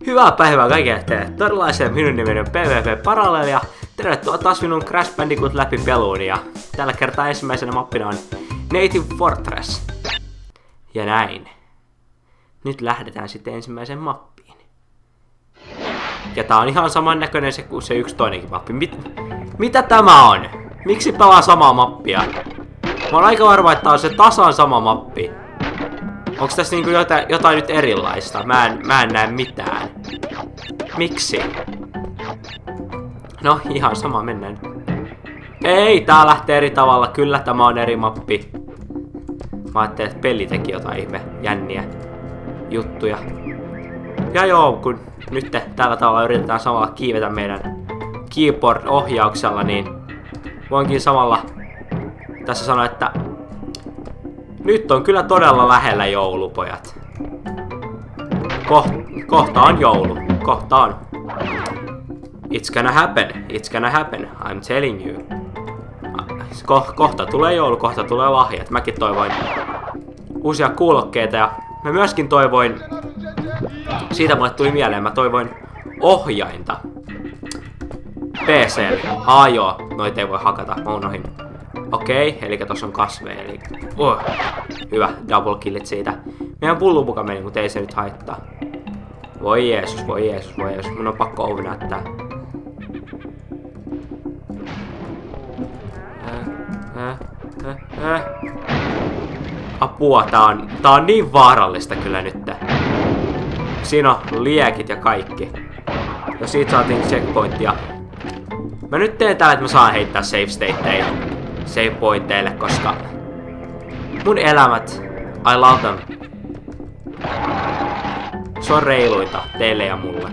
Hyvää päivää kaikille teille todellisen, minun nimeni on PvP Parallel ja tervetuloa taas minun Crash Bandicoot läpipeluun ja tällä kertaa ensimmäisenä mappina on Native Fortress. Ja näin. Nyt lähdetään sitten ensimmäiseen mappiin. Ja tää on ihan samannäköinen se kuin se yksi toinenkin mappi. Mitä tämä on? Miksi pelaa samaa mappia? Mä oon aika varma, että tää on se tasan sama mappi. Onks tässä niinku jotain nyt erilaista? Mä en näe mitään. Miksi? No, ihan sama, mennään. Ei, tää lähtee eri tavalla. Kyllä tämä on eri mappi. Mä ajattelin, että peli teki jotain ihme jänniä juttuja. Ja joo, kun nyt tällä tavalla yritetään samalla kiivetä meidän keyboard-ohjauksella, niin voinkin samalla tässä sanoa, että nyt on kyllä todella lähellä joulupojat. Kohta on joulu. Kohta on. It's gonna happen. It's gonna happen. I'm telling you. Kohta tulee joulu, kohta tulee lahjat. Mäkin toivoin uusia kuulokkeita ja mä myöskin toivoin, siitä mulle tuli mieleen, mä toivoin ohjainta PC:lle. Joo, noita ei voi hakata, mä unohin. Okei, eli tossa on kasveja, eli hyvä, double killit siitä. Meidän pullupuka meni, mutta ei se nyt haittaa. Voi Jeesus, voi Jeesus, voi Jeesus, mun on pakko ovi näyttää. Apua, tää on niin vaarallista kyllä nyt. Siinä on liekit ja kaikki. Ja siitä saatiin checkpointia. Mä nyt teen täällä, että mä saan heittää save pointeille, koska mun elämät, I love them. Se on reiluita teille ja mulle.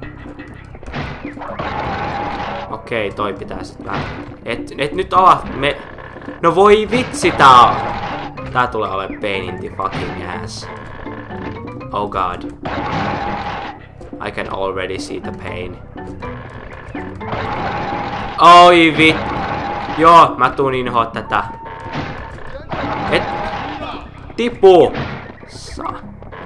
Okei, toi pitää sit vähän. Et nyt ala me. No voi vitsi, tää tulee olemaan pain in the fucking ass. Oh god. I can already see the pain. Oi vit. Joo, mä tuun inhoa tätä. Et tipu. Saa.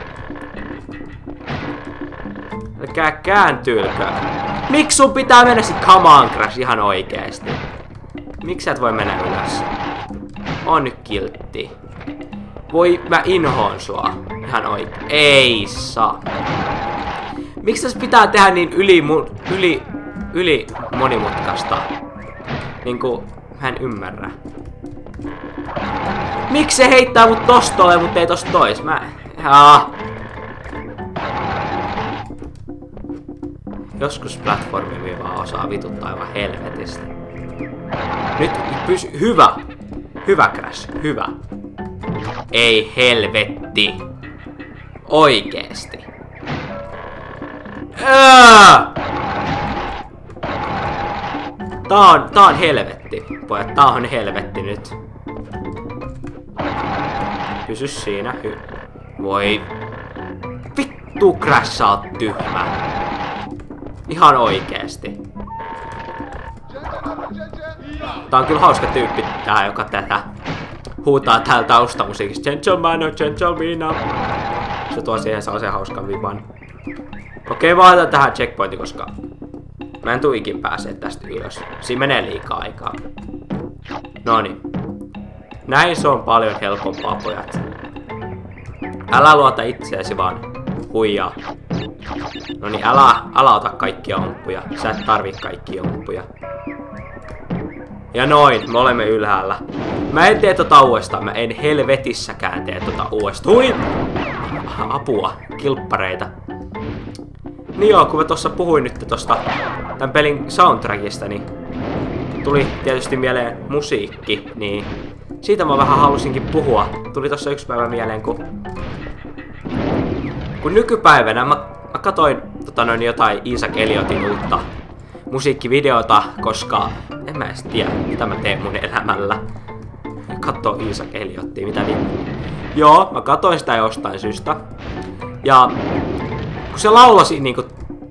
Älkää kääntyylkö. Miksi sun pitää mennä sit come on, Crash, ihan oikeesti? Miksi sä et voi mennä ylös? On nyt kiltti. Voi, mä inhoon sua. Ihan oikein. Ei saa. Miksi tässä pitää tehdä niin yli monimutkaista? Niinku, mä en ymmärrä. Miksi se heittää mut tostolle, mutta ei tosta tois? Joskus platformi vaan osaa vituttaa aivan helvetistä. Nyt pysy. Hyvä! Hyvä, Crash. Hyvä. Ei helvetti. Oikeesti. Tää on helvetti. Pojat, tää on helvetti nyt. Pysy siinä. Voi. Vittu, Crash, sä oot tyhmä. Ihan oikeesti. Tää on kyllä hauska tyyppi tää, joka tätä huutaa täällä taustamusiikista. Gentleman or gentlemina. Se tuo siihen sellaisen hauskan viban. Okei, mä otan tähän checkpointin, koska mä en tuu ikin pääsee tästä ylös. Siinä menee liikaa aikaa. Noniin. Näin se on paljon helpompaa, pojat. Älä luota itseäsi, vaan huijaa. Noniin, älä ota kaikkia omppuja. Sä et tarvii kaikkia omppuja. Ja noin, me olemme ylhäällä. Mä en tee tota uudestaan, mä en helvetissäkään tee tota uudestaan. Hui! Apua, kilppareita. Niin joo, kun mä tossa puhuin nyt tosta tän pelin soundtrackista, niin tuli tietysti mieleen musiikki, niin siitä mä vähän halusinkin puhua. Tuli tossa yksi päivä mieleen, kun nykypäivänä mä katoin jotain Isaac Elliotin uutta musiikkivideota, koska en mä edes tiedä, mitä mä teen mun elämällä. Kattoo Isaac Elliotia, mitä vittua. Joo, mä katoin sitä jostain syystä. Ja kun se laulasi niinku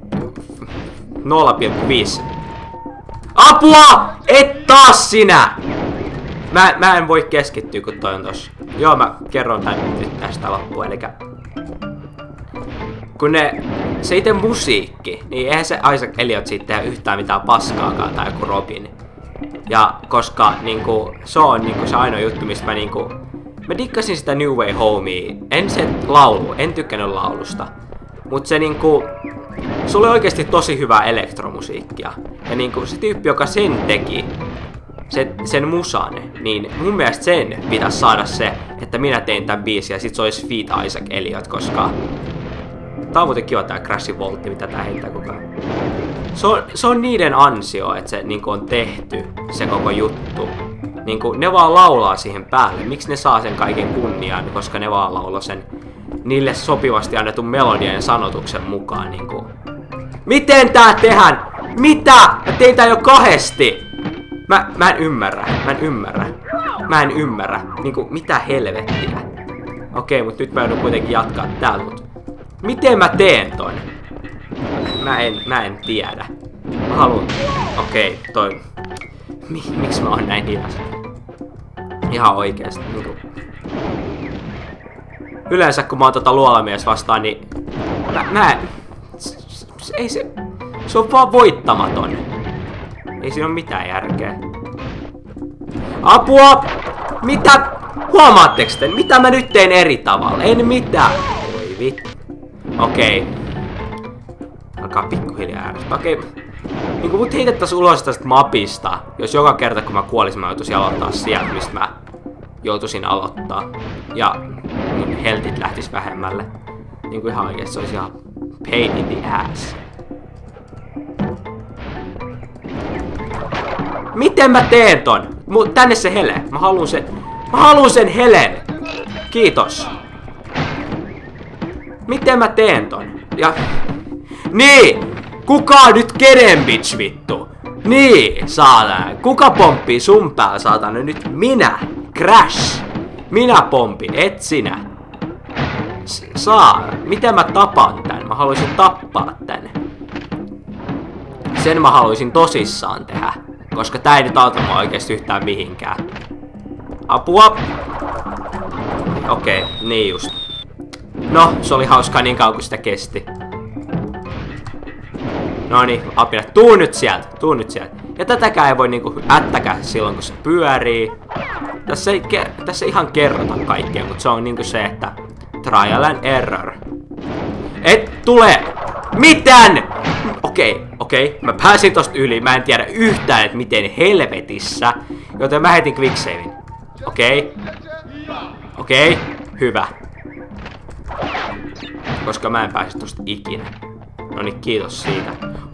0,5. Apua! Et taas sinä! Mä en voi keskittyä, kun toi on tossa. Joo, mä kerron tän nyt tästä loppuun, elikkä se itse musiikki, niin eihän se Isaac Elliot siitä tehdä yhtään mitään paskaakaan tai joku Robin. Ja koska niinku, se on niinku se ainoa juttu, mistä mä dikkasin sitä New Way Homea. En tykkännyt laulusta. Mut se niinku, se oli oikeesti tosi hyvää elektromusiikkia. Ja niinku se tyyppi, joka sen teki, sen musan, niin mun mielestä sen pitäisi saada se, että minä tein tän biisin ja sit se olisi feat Isaac Elliot, koska tää on muuten kiva tää Crashin Voltti, mitä tää heittää koko ajan. Se on niiden ansio, että se niinku on tehty, se koko juttu. Niinku, ne vaan laulaa siihen päälle. Miksi ne saa sen kaiken kunnian? Koska ne vaan laulaa sen niille sopivasti annetun melodian ja sanotuksen mukaan. Niinku. Miten tää tehdään? Mitä? Mä tein tää jo kahdesti! Mä en ymmärrä. Niinku, mitä helvettiä? Okei, mut nyt mä joudun kuitenkin jatkaa täällä, mut miten mä teen ton? Mä en tiedä. Mä haluun... Okei, toi... Miksi mä oon näin hidas? Ihan oikeesti, niinku... Yleensä kun mä oon luolamies vastaan, niin... Ei se... Se on vaan voittamaton. Ei siinä oo mitään järkeä. Apua! Mitä? Huomaatteko te? Mitä mä nyt teen eri tavalla? En mitään. Voi vittu. Okei. Alkaa pikkuhiljaa äärestä. Okei. Niinku mut heitettäis ulos tästä mapista. Jos joka kerta kun mä kuolisin, mä joutuisin aloittaa sieltä, mistä mä joutuisin aloittaa. Ja mun heltit lähtis vähemmälle. Niinku ihan oikeesti se olisi ihan pain in the ass. Miten mä teen ton? Tänne se hele. Mä haluun sen helen. Kiitos. Miten mä teen ton? Ja... Niin! Kuka on nyt kenen bitch vittu? Niin, saatana. Kuka pomppii sun päällä, saatana? Nyt minä. Crash. Minä pompin, et sinä. Miten mä tapan tän? Mä haluaisin tappaa tän. Sen mä haluaisin tosissaan tehdä. Koska tää ei nyt auta mua oikeesti yhtään mihinkään. Apua! Okei, niin just. No, se oli hauskaa niin kauan kun sitä kesti. Noniin, apina, tuu nyt sieltä. Ja tätäkään ei voi niinku ättäkää silloin kun se pyörii. Tässä ei ihan kerrota kaikkea, mutta se on niinku se, että trial and error. Et tule! Mitään! Okei, mä pääsin tosta yli, mä en tiedä yhtään, että miten helvetissä. Joten mä heitin quicksavein. Okei, hyvä. Koska mä en pääse tosta ikinä. Noniin, kiitos siitä.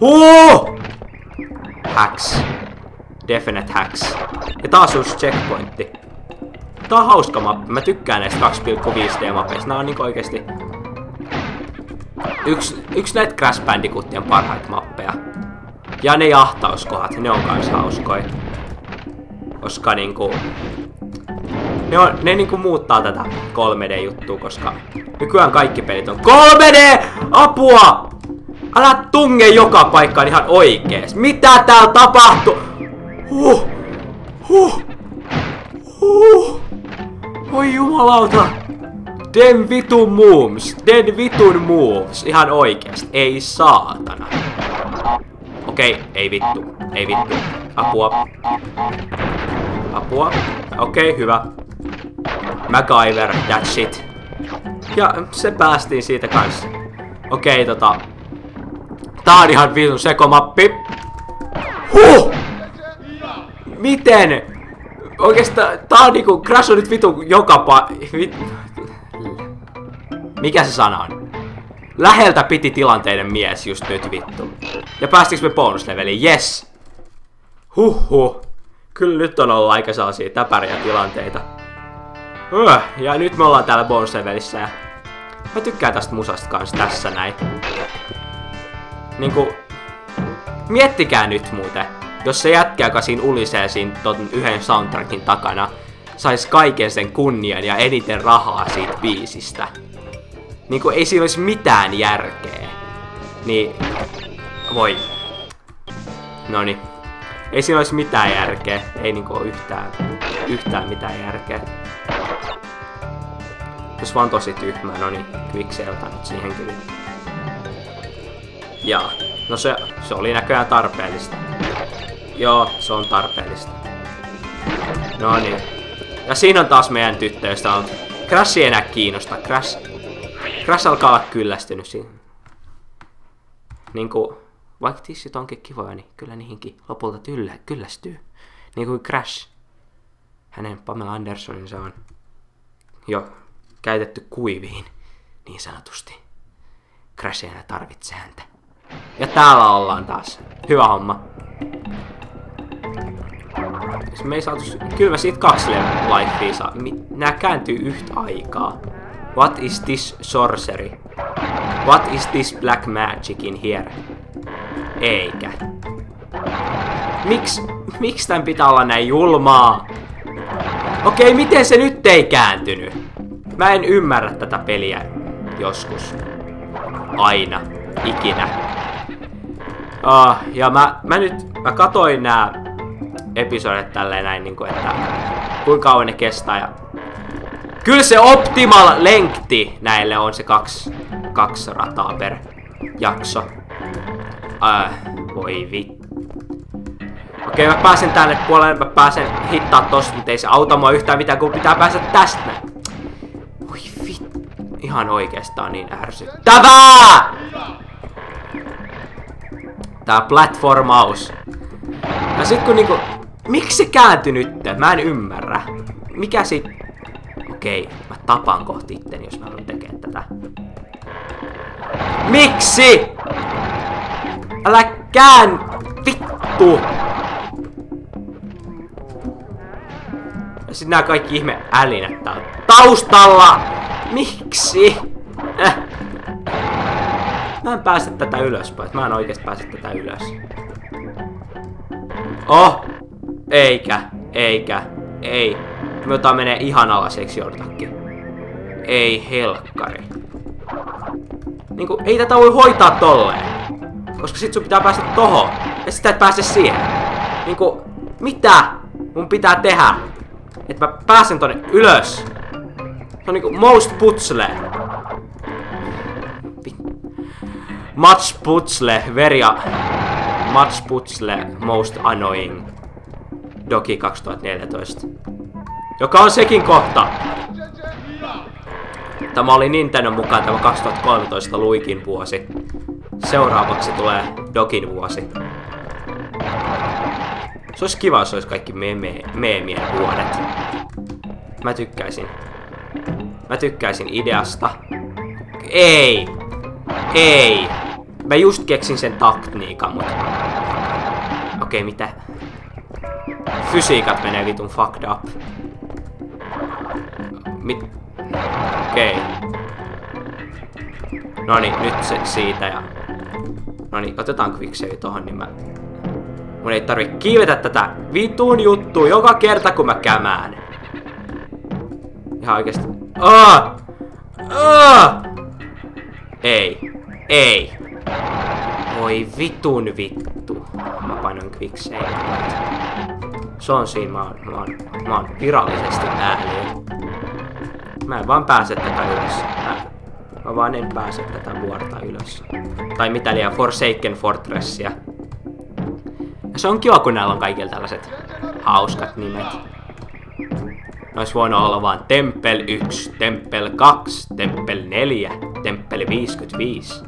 Hacks. Definite hacks. Ja taas uusi checkpointti. Tää on hauska mappi. Mä tykkään näistä 2,5D mapeista. Nää on niinku oikeesti... Yksi näitä Crash Bandicootien parhaita mappeja. Ja ne jahtauskohat, ne on kans hauskoja. Koska niinku... Ne niinku muuttaa tätä 3D-juttua, koska nykyään kaikki pelit on 3D! Apua! Älä tunge joka paikkaan ihan oikees. Mitä täällä tapahtuu? Oi jumalauta. Den vitun moves. Ihan oikeesti. Ei saatana. Okei, ei vittu. Apua. Okei, hyvä. MacGyver, that shit. Ja se päästiin siitä kanssa. Okei, tää on ihan vitun sekomappi. Miten? Oikeastaan tää on niinku Crash on nyt vitun mikä se sana on? Läheltä piti tilanteiden mies just nyt vittu. Ja päästiinkö me bonusleveliin? Yes! Kyllä nyt on ollut aika sellaisia täpäriä tilanteita. Ja nyt me ollaan täällä bonuslevelissä ja mä tykkään tästä musasta kanssa tässä näin. Niinku... Miettikää nyt muuten, jos se jätkä, joka siinä ulisee siinä ton yhden soundtrackin takana, sais kaiken sen kunnian ja eniten rahaa siitä biisistä. Niinku ei siinä olisi mitään järkeä. Niin... Voi. Noniin. Ei siinä olisi mitään järkeä. Ei niinku yhtään mitään järkeä. Jos vaan tosi tyhmää, noniin. Quicksave otan nyt siihen kyllä. Jaa. No se oli näköjään tarpeellista. Joo, se on tarpeellista. No niin. Ja siinä on taas meidän tyttö, josta on... Crash ei enää kiinnosta. Crash alkaa olla kyllästynyt siinä. Niinku... Vaikka tissit onkin kivoja, niin kyllä niihinkin lopulta kyllästyy. Niin kuin Crash. Hänen Pamela Andersoninsa on jo käytetty kuiviin, niin sanotusti. Crash ei enää tarvitse häntä. Ja täällä ollaan taas. Hyvä homma. Me ei saatu... Kyllä me siitä 2 lifea saa. Nää kääntyy yhtä aikaa. What is this sorcery? What is this black magic in here? Eikä. Miksi tän pitää olla näin julmaa? Okei, miten se nyt ei kääntynyt? Mä en ymmärrä tätä peliä joskus. Aina. Ikinä. Ja mä katoin nää episodit tälleen näin niinku, että kuinka kauan ne kestää ja... Kyllä se optimal lengthi näille on se 2 rataa per jakso. Voi vittu. Okei, mä pääsen tänne puolelle, mä pääsen hittaa tosta, mutta ei se auta mua yhtään mitään, kun pitää päästä tästä näin. Voi vittu. Ihan oikeastaan niin ärsyttävää! Tää platformaus. Ja sit kun niinku... Miksi se kääntyi nyt? Mä en ymmärrä. Mikä sit... Okei, mä tapaan kohti itteni, jos mä haluan tekee tätä. Miksi? Älä vittu! Ja sit nää kaikki ihme älinät täällä taustalla! Miksi? Mä en pääse tätä ylöspäin. Mä en oikeesti pääse tätä ylös. Oh! Ei. Jota menee ihan alaseksi jortakin. Ei helkkari. Niinku, ei tätä voi hoitaa tolleen. Koska sit sun pitää päästä tohon. Ja sitä et pääse siihen. Niinku, mitä mun pitää tehdä? Että mä pääsen tonne ylös. Se on niinku most puzzle. Much puzzle, much puzzle, most annoying. Doki 2014. Joka on sekin kohta. Tämä oli Nintendo mukaan tämä 2013 Luikin vuosi. Seuraavaksi tulee Dokin vuosi. Se olisi kiva, jos olisi kaikki meemien vuodet. Mä tykkäisin ideasta. Ei! Mä just keksin sen taktiikan, mutta... Okei, mitä? Fysiikat menee vitun fucked up. Okei. Noniin, nyt se siitä ja... Noniin, otetaan quicksave tohon, niin mun ei tarvi kiivetä tätä vitun juttua joka kerta kun mä kämään. Ihan oikeesti. Ei. Voi vitun vittu. Mä painan quicksave. Se on siinä, mä oon virallisesti ääliö. Mä en vaan pääse tätä ylös. Mä vaan en pääse tätä vuorta ylös. Tai mitä liian Forsaken Fortressia. Ja se on kiva, kun näillä on kaikilla tällaiset hauskat nimet. Nois voinut olla vaan Temple 1, Temple 2, Temple 4, Temple 55.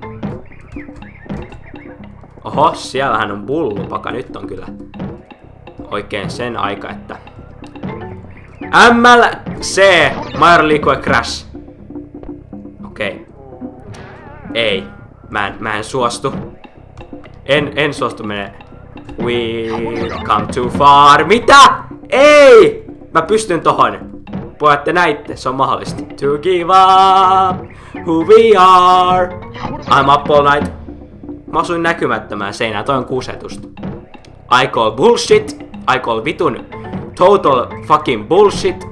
Oho, siellähän on bullupaka. Nyt on kyllä oikein sen aika, että... MLC! Major League Crash. Okei. Ei. Mä en suostu. En suostu menee. We've come too far. Mitä? Ei! Mä pystyn tohon. Puhutte näitte, se on mahdollista. To give up who we are. I'm up all night. Mä asuin näkymättömään seinään, toi on kusetusta. I call bullshit. I call vitun total fucking bullshit.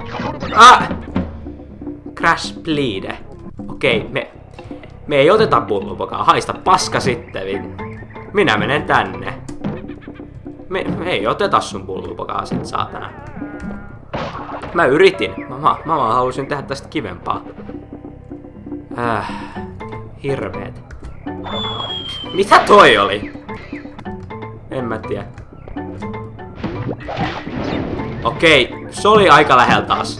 Crash bleed. Okei, me ei oteta bullupokaa. Haista paska sitten. Minä menen tänne. Me ei oteta sun bullupokaa sit, saatana. Mä yritin. Mä halusin tehdä tästä kivempaa. Hirveet. Mitä toi oli? En mä tiedä. Okei, se oli aika lähellä taas.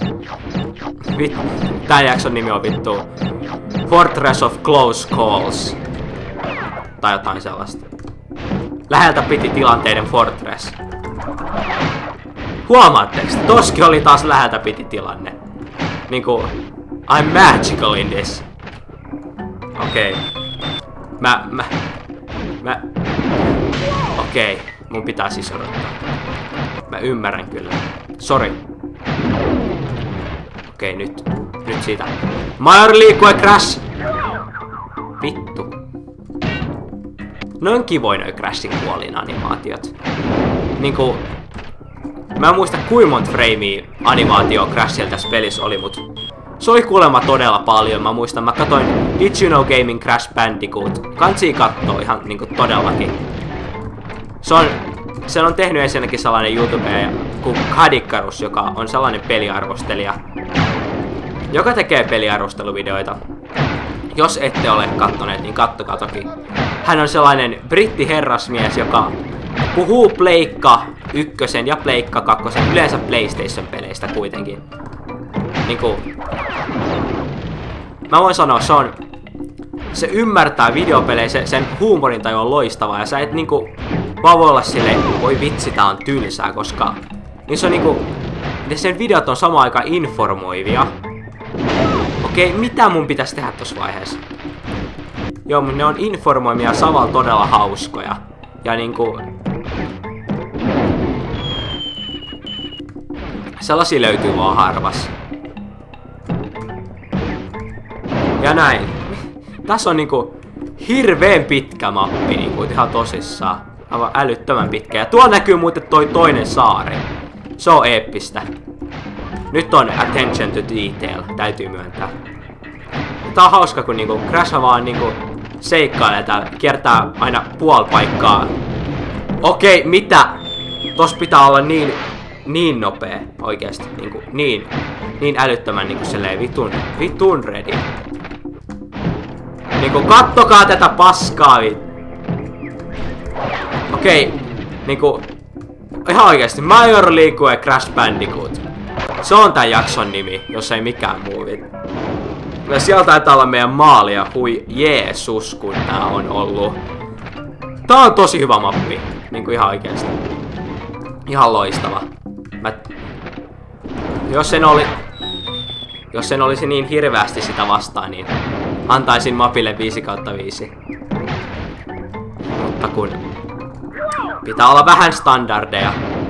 Tän jakson nimi on vittu Fortress of Close Calls. Tai jotain sellaista. Läheltä piti tilanteiden Fortress. Huomaatteko? Toski oli taas läheltä piti tilanne. Niinku, I'm magical in this. Okei. Okei, mun pitää siis odottaa. Mä ymmärrän kyllä. Sori. Okei, nyt siitä. Major liikkue crash! Vittu. Noin kivoin noi Crashin kuolin animaatiot. Niinku... Mä en muista kuinka monta freimiä animaatio Crashilta tässä pelissä oli, mut... Se oli kuulemma todella paljon. Mä muistan, mä katoin Did You Know Gaming Crash Bandicoot. Kansii kattoo ihan niinku todellakin. Sen on tehnyt ensinnäkin sellainen YouTuber kuin Kadikkarus, joka on sellainen peliarvostelija, joka tekee peliarvosteluvideoita. Jos ette ole kattoneet, niin kattokaa toki. Hän on sellainen brittiherrasmies, joka puhuu Pleikka 1 ja Pleikka 2, yleensä PlayStation-peleistä kuitenkin. Niinku... Mä voin sanoa, se ymmärtää videopelejä, sen huumorintaju on loistava ja sä et niinku vaan voi olla silleen, voi vitsi tää on tylsää, koska niin se on niinku, sen videot on samaan aikaan informoivia. Okei, mitä mun pitäisi tehdä tossa vaiheessa? Joo, mutta ne on informoimia ja samalla todella hauskoja. Ja niinku... Sellaisia löytyy vaan harvas. Ja näin. Tässä on niinku hirveen pitkä mappi, niinku ihan tosissaan. Aivan älyttömän pitkä. Ja tuolla näkyy muuten toi toinen saari. Se on eeppistä. Nyt on attention to detail, täytyy myöntää. Tää on hauska, kun niinku Crash vaan niinku seikkailee täällä, kiertää aina puoli paikkaa. Okei, mitä? Tos pitää olla niin nopea oikeesti, niinku niin älyttömän niinku silleen vitun ready. Niinku kattokaa tätä paskaa Okei, niinku ihan oikeesti Major League Crash Bandicoot. Se on tän jakson nimi, jos ei mikään muu. Ja sieltä taitaa olla meidän maalia, hui Jeesus, kun tää on ollut. Tää on tosi hyvä mappi, niinku ihan oikeesti. Ihan loistava. Jos en olisi niin hirveästi sitä vastaan, niin antaisin mapille 5/5. Mutta kun pitää olla vähän standardeja.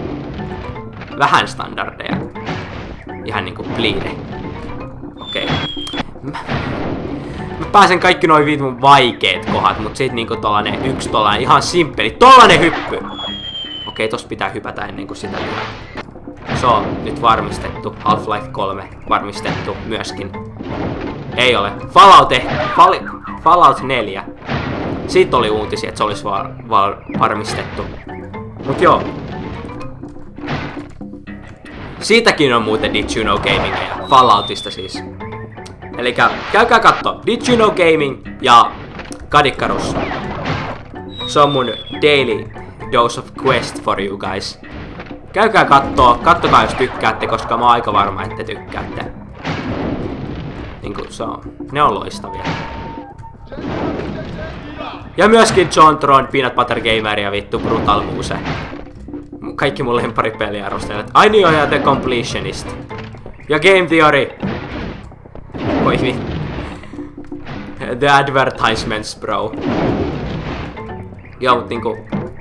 Ihan niinku bleede. Okei. Mä pääsen kaikki noin vitun vaikeet kohdat, mut sit niinku tollanen yksi tollanen ihan simppeli. Tollanen hyppy! Okei, tossa pitää hypätä ennen kuin sitä lyö. Se on nyt varmistettu. Half-Life 3 varmistettu myöskin. Ei ole. Fallout 4. Siitä oli uutisia, että se olisi varmistettu. Mut joo. Siitäkin on muuten Did You Know Gaming ja Falloutista siis. Elikkä käykää kattoo Did You Know Gaming ja Kadikkarus. Se on mun daily dose of quest for you guys. Käykää kattokaa jos tykkäätte, koska mä oon aika varma, että tykkäätte. Niinku se on, ne on loistavia. Ja myöskin John Tron, Peanut Butter Gamer ja vittu Brutal Muse. Kaikki mun lemparipeliarvostelijat. Ainoa ja The Completionist. Ja Game Theory. Oi vittu. The Advertisements, bro. Joo, mut niinku...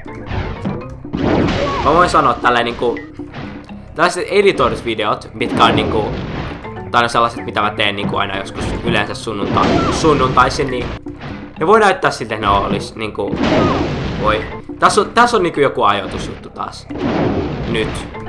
Mä voin sanoa tälleen niinku... Tällaiset editoiset-videot, mitkä on niinku... Tai on sellaiset, mitä mä teen niinku aina joskus yleensä sunnuntaisin, niin... Ne voi näyttää siltä, että ne olis niinku... Voi... Tässä on niinku joku ajoitusjuttu taas. Nyt.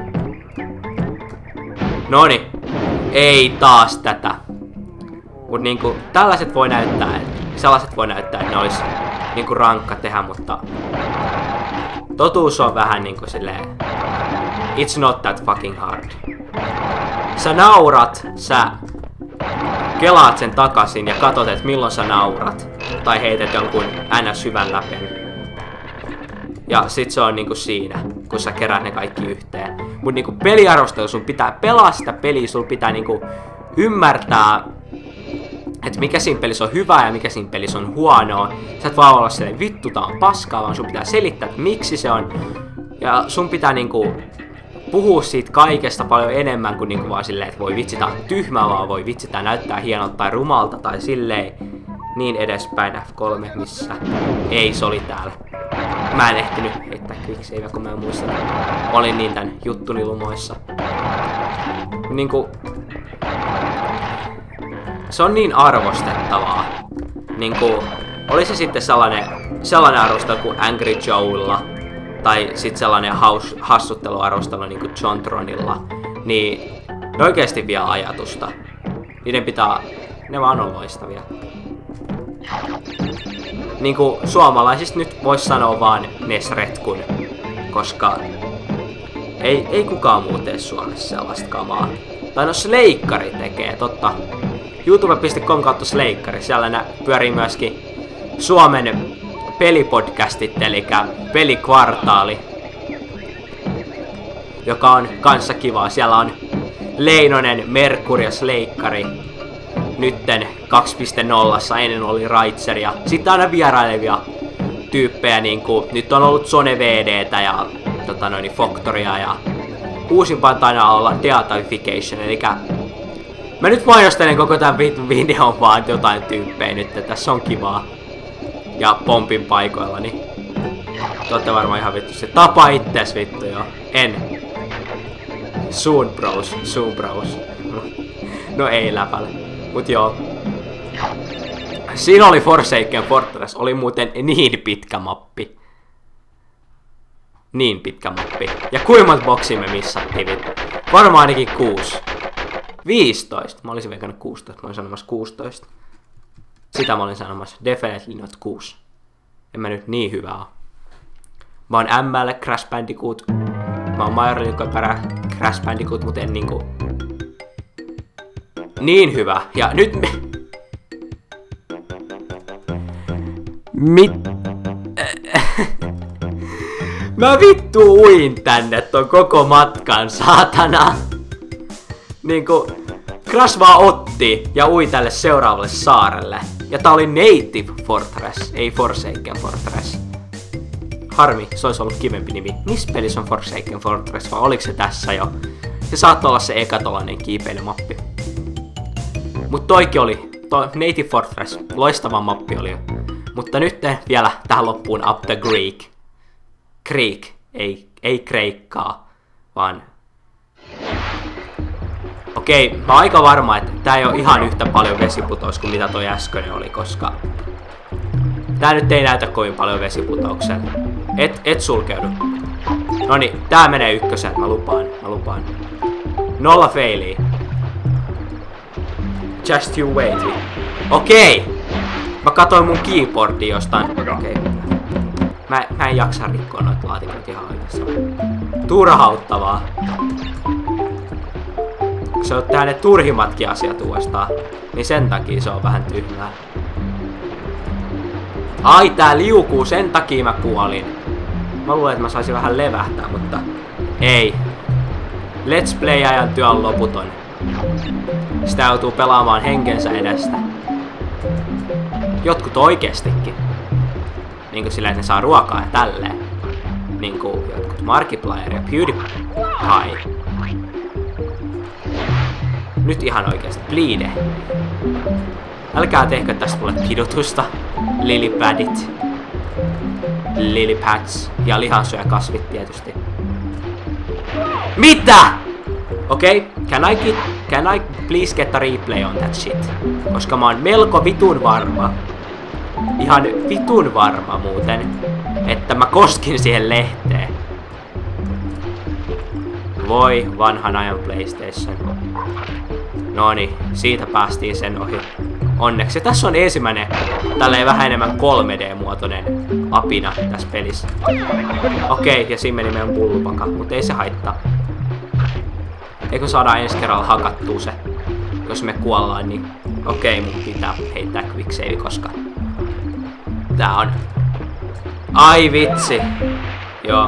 Noni. Ei taas tätä. Mut niinku... Tällaiset voi näyttää, sellaiset voi näyttää, että ne olis... Niinku rankka tehdä, mutta... Totuus on vähän niinku silleen... It's not that fucking hard. Sä naurat, sä kelaat sen takasin ja katot, että milloin sä naurat. Tai heität jonkun ns hyvän läpen. Ja sit se on niinku siinä, kun sä kerät ne kaikki yhteen. Mut niinku peliarvostelu, sun pitää pelaa sitä peliä, sun pitää niinku ymmärtää, että mikä siinä pelissä on hyvää ja mikä siinä pelissä on huonoa. Sä et vaan olla silleen, vittu tää on paskaa, vaan sun pitää selittää, että miksi se on. Ja sun pitää niinku puhua siitä kaikesta paljon enemmän kuin niinku vaan silleen, että voi vitsi tää on tyhmä, vaan voi vitsi tää näyttää hienolta tai rumalta tai silleen. Niin edespäin F3, missä ei, se oli täällä. Mä en ehtinyt heittää quicksavea, kun mä en muista. Olin niin tän juttuni lumoissa. Niinku... Se on niin arvostettavaa. Niinku... Oli se sitten sellainen arvostelu kuin Angry Joella. Tai sit sellainen hassutteluarvostelu niinku Jontronilla. Niin... Ne oikeesti vie ajatusta. Niiden pitää... Ne vaan on loistavia. Niinku suomalaisista nyt vois sanoa vaan Nesretkun, koska ei kukaan muu tee Suomessa sellaista kamaa. Tai no Sleikkari tekee, totta. youtube.com kautta Sleikkari, siellä pyörii myöskin Suomen pelipodcastit, eli Pelikvartaali, joka on kanssa kivaa. Siellä on Leinonen, Merkuri ja Sleikkari. Nytten 2.0, ennen oli Raitser ja sitten aina vierailevia tyyppejä, niinku nyt on ollut Sone VDtä ja Foktoria ja uusimpaan taina olla Deatification, eli mä nyt mainostelen koko tämän videon vaan jotain tyyppejä nyt, että tässä on kivaa ja pompin paikoilla, niin te ootte varmaan ihan vittu se tapa ittees vittu jo, en Soon bros no ei läpälle. Mut joo. Siinä oli Forsaken Fortress. Oli muuten niin pitkä mappi. Niin pitkä mappi. Ja kuinka monta boksia me missattiin? Varmaan ainakin 6. 15. Mä olisin veikannut 16. Mä olin sanomassa 16. Sitä mä olin sanomassa. Definitely not 6. En mä nyt niin hyvä oo. Mä oon ML Crash Bandicoot. Mä oon Majorilla, joka pärää Crash Bandicoot, mut en niinku... Niin hyvä. Ja nyt me... Mä vittu uin tänne ton koko matkan, saatana. Niinku... Crash vaan otti ja ui tälle seuraavalle saarelle. Ja tää oli Native Fortress, ei Forsaken Fortress. Harmi, se olisi ollut kivempi nimi. Missä pelissä on Forsaken Fortress, vai oliko se tässä jo? Se saattoi olla se eka tollanen kiipeilymappi. Mut toikin oli, Native Fortress, loistava mappi oli jo. Mutta nyt vielä tähän loppuun Up the Creek. Creek, ei kreikkaa, vaan... Okei, mä oon aika varma, että tää ei oo ihan yhtä paljon vesiputous kuin mitä toi äskönen oli, koska... Tää nyt ei näytä kovin paljon vesiputouksen. Et sulkeudu. Noniin, tää menee ykkösen, mä lupaan. 0 failia. Just you wait. Okei. Mä katoin mun keyboardia jostain. Okei. Mä en jaksa rikkoa noita laatikoita ihan oikeassa. Turhauttavaa. Se on tää ne turhimmatkin asiat uudestaan. Niin sen takia se on vähän tyhmää. Ai tää liukuu, sen takia mä kuolin. Mä luulen, että mä saisin vähän levähtää, mutta ei. Let's Play-ajan työ on loputon. Sitä joutuu pelaamaan henkensä edestä. Jotkut oikeestikin. Niinku sillä, että ne saa ruokaa ja tälleen. Niinku jotkut Markiplier ja PewDiePie. Nyt ihan oikeesti, please. Älkää tehkö tästä mulle kidutusta. Lilypadit. Lilypads. Ja lihansyöjäkasvit tietysti. Mitä? Okei, can I please get a replay on that shit? Koska mä oon melko vitun varma. Ihan vitun varma muuten. Että mä koskin siihen lehteen. Voi, vanhan ajan PlayStation. Noniin, siitä päästiin sen ohi. Onneksi. Ja tässä on ensimmäinen tälleen vähän enemmän 3D-muotoinen apina tässä pelissä. Okei, ja siinä meni meidän pullupaka, mutta ei se haittaa. Eikö saadaan ensi kerralla hakattua se, jos me kuollaan, niin okei, mun pitää heittää quicksave, koska Tää on... Ai vitsi. Joo.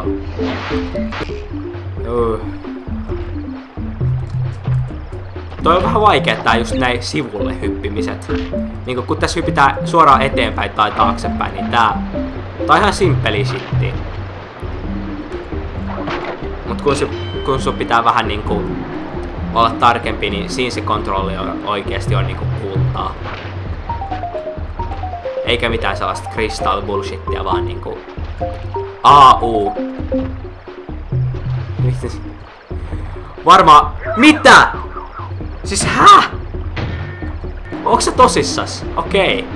Toi on vähän vaikea tää just näin sivulle hyppimiset. Niinku kun tässä hypitään suoraan eteenpäin tai taaksepäin, niin tää on ihan simppeli shitti. Mut kun sun pitää vähän niinku olla tarkempi, niin siinä se kontrolli oikeesti on niinku kultaa. Eikä mitään sellaista crystal bullshittia, vaan niinku AU. Varmaan... Mitä?! Siis häh?! Onks sä tosissas? Okei.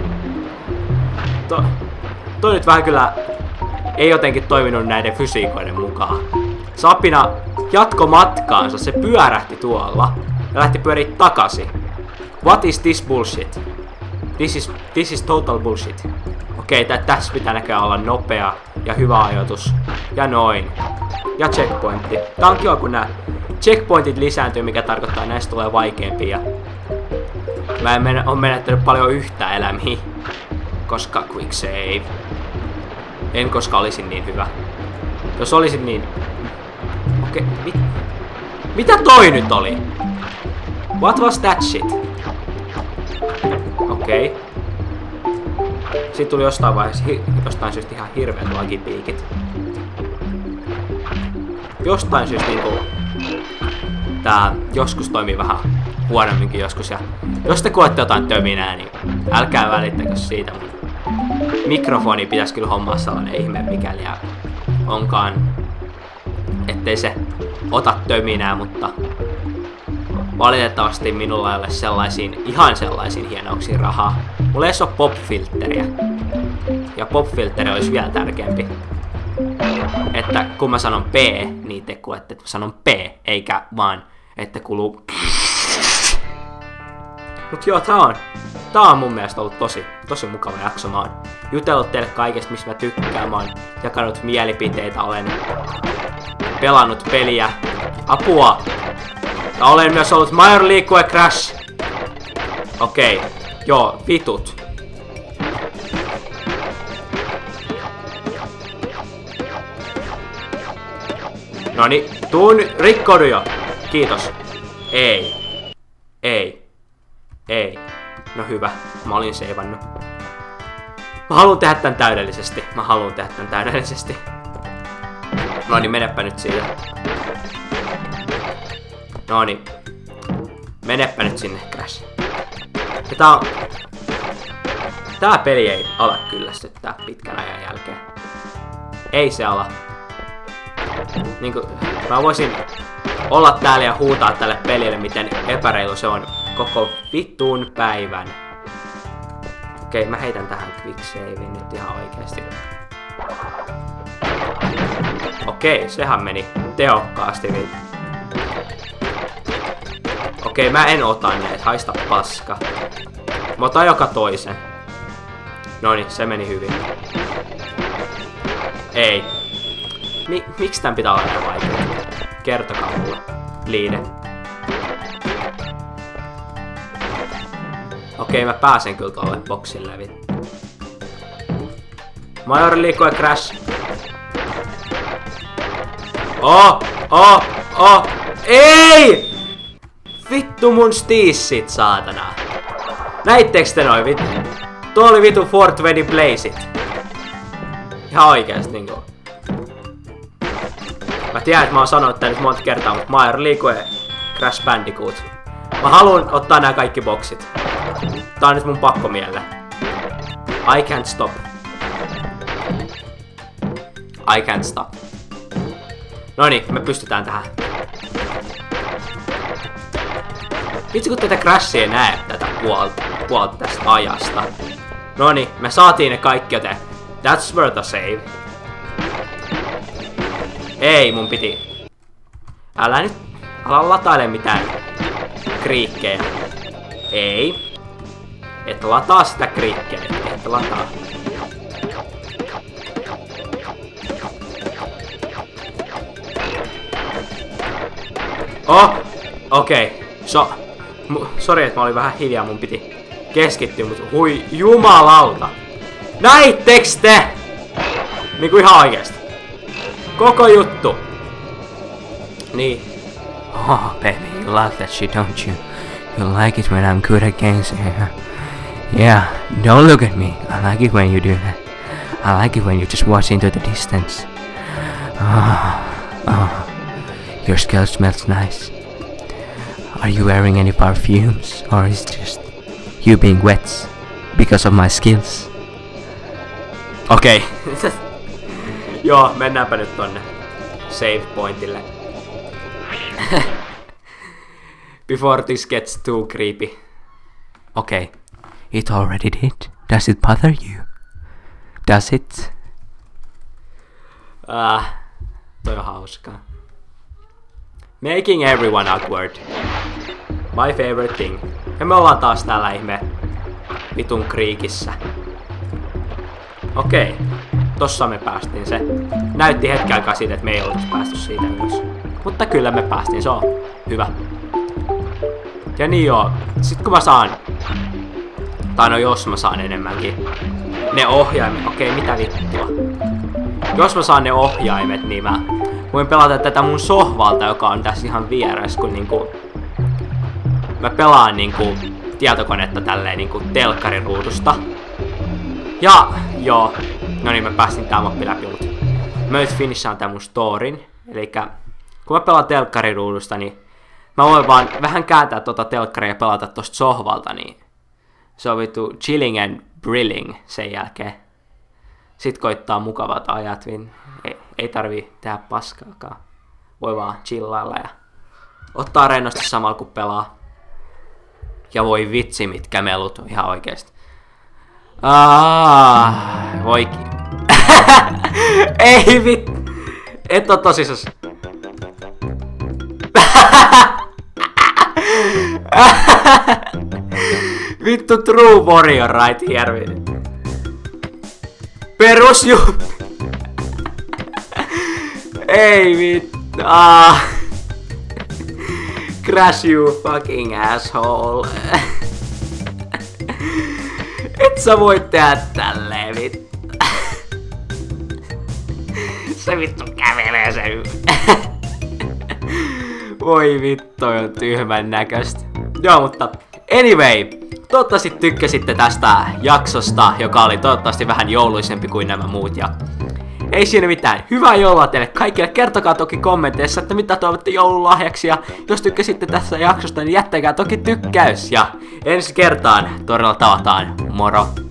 Toi nyt vähän kyllä ei jotenkin toiminut näiden fysiikoiden mukaan. Sapina jatko matkaansa, se pyörähti tuolla ja lähti pyöriä takaisin. What is this bullshit? This is total bullshit. Okei, tässä pitää näköjään olla nopea ja hyvä ajoitus. Ja noin. Ja checkpointti. Tää on kiva, kun nää checkpointit lisääntyy, mikä tarkoittaa, että näistä tulee vaikeampia. Mä en oo menettänyt paljon yhtä elämiä. Koska quick save. En koska olisin niin hyvä. Jos olisin niin... Okei, mitä toi nyt oli? What was that shit? Okei. Siitä tuli jostain vaiheessa jostain syystä ihan hirveät lagipiikit. Jostain syystä niinku... Tää joskus toimii vähän huonomminkin joskus, ja jos te kuulette jotain töminää, niin älkää välittäkö siitä. Mikrofoni pitäisi kyllä hommaa sellainen ihme mikäli onkaan, ettei se ota töminää, mutta valitettavasti minulla ei ole ihan sellaisiin hienouksiin rahaa. Mulla ei ole pop-filtteriä, ja pop-filtteri olisi vielä tärkeämpi. Että kun mä sanon P, niin te kuulette, että mä sanon P, eikä vaan, että kuuluu... Mut joo, tää on mun mielestä ollut tosi mukava jakso. Mä oon jutellut teille kaikesta, mistä mä tykkään. Mä oon jakanut mielipiteitä, olen pelannut peliä. Apua! Ja olen myös ollut Major League Crash. Okei, joo, vitut. Noniin, tuun rikkoudu jo. Kiitos. Ei. No hyvä, mä olin seivannut. Mä haluun tehdä tän täydellisesti. Noniin, menepä nyt siitä. Noniin. Menepä nyt sinne, Crash. Ja tää peli ei ala kyllästyttää pitkän ajan jälkeen. Ei se ala. Niinku, mä voisin olla täällä ja huutaa tälle pelille, miten epäreilu se on koko vittuun päivän. Okei, mä heitän tähän quick savein nyt ihan oikeesti. Okei, sehän meni tehokkaasti. Okei, mä en ota näitä, haista paska. Mä otan joka toisen. Noniin, se meni hyvin. Ei. Miksi tän pitää olla näin vaikea? Kertokaa mulle. Liide. Okei, mä pääsen kyllä tuolle boksille. Major League Crash. Ei! Vittu mun stiissit, saatana. Näittekö te noin vittu? Tuo oli vitu 420 Blazeit. Ihan oikeesti niinku. Mä tiedän, että mä oon sanonut tän nyt monta kertaa, mutta Major League Crash Bandicoot. Mä haluan ottaa nämä kaikki boksit. Tää on nyt mun pakkomielle. I can't stop. Noniin, me pystytään tähän. Vitsi kun tätä Crashia ei näe tätä puolta tästä ajasta. Noniin, me saatiin ne kaikki, joten that's worth a save. Ei, mun piti. Älä nyt ala lataile mitään kriikkejä. Ei. Et lataa sitä kriikkeä, et lataa. Okei. Sori, että mä olin vähän hiljaa, mun piti keskittyä, mutta hui jumalauta. Näittekö te? Niinku ihan oikeesti. Koko juttu. Niin. Oh, baby, you like that shit, don't you? You like it when I'm good at games, yeah, don't look at me. I like it when you do that. I like it when you just watch into the distance. Your skull smells nice. Are you wearing any perfumes? Or is it just you being wet because of my skills? Okei. Joo, mennäänpä nyt tonne save pointille. Before this gets too creepy. Okay, it already did. Does it bother you? Does it? Toi on hauskaa. Making everyone awkward. My favorite thing. Ja me ollaan taas täällä ihme vitun kriikissä. Okei. Tossa me päästiin se. Näytti hetken aikaa siitä, että me ei oltais päästy siitä ylös. Mutta kyllä me päästiin, se on hyvä. Ja niin joo, sit kun mä saan, tai no jos mä saan enemmänkin, ne ohjaimet, okei mitä vittua. Jos mä saan ne ohjaimet, niin mä voin pelata tätä mun sohvalta, joka on tässä ihan vieressä, kun niinku mä pelaan niinku tietokonetta tälleen niinku telkkariruudusta. Ja joo, no niin mä päästin tää mappi läpi, mutta mä nyt finishaan tän mun storin. Elikkä kun mä pelaan telkkariruudusta, niin mä voin vaan vähän kääntää tota telkkaria ja pelata tosta sohvalta, niin se on vittu chilling and brilling sen jälkeen. Sit koittaa mukavat ajat, ei tarvii tehdä paskaakaan. Voi vaan chillailla ja ottaa rennosti samalla kun pelaa. Ja voi vitsi mitkä melut on ihan oikeesti. Voikin. Ei vittu. Et oo tosissas. Vittu true warrior right here. Perusjuttu. Ei vittu. Crash you fucking asshole. Et sä voit tehdä tälleen vittu. Se vittu kävelee se. Voi vittu, on tyhmän näköistä. Joo, mutta anyway, toivottavasti tykkäsitte tästä jaksosta, joka oli toivottavasti vähän jouluisempi kuin nämä muut. Ja ei siinä mitään. Hyvää joulua teille kaikille. Kertokaa toki kommenteissa, että mitä toivotte joululahjaksi. Ja jos tykkäsitte tästä jaksosta, niin jättäkää toki tykkäys. Ja ensi kertaan todella tavataan. Moro!